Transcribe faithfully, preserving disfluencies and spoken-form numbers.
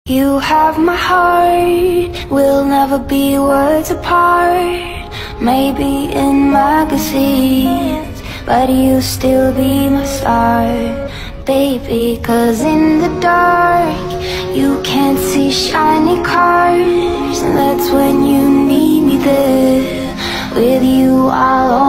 You have my heart, we'll never be worlds apart. Maybe in magazines, but you'll still be my star, baby. Cause in the dark, you can't see shiny cars, and that's when you need me there. With you I'll